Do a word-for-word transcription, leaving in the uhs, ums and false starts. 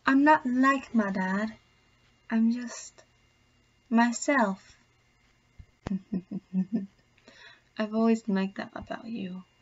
I'm not like my dad. I'm just myself. I've always liked that about you.